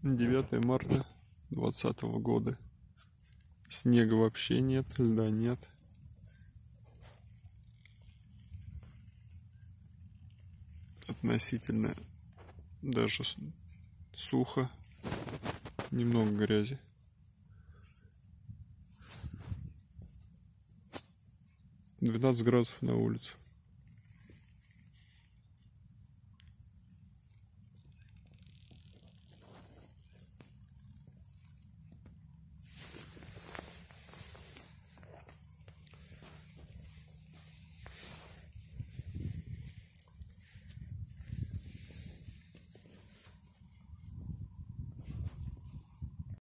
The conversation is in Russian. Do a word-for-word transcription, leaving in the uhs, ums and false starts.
девятое марта двадцатого года. Снега вообще нет, льда нет. Относительно даже сухо, немного грязи. двенадцать градусов на улице.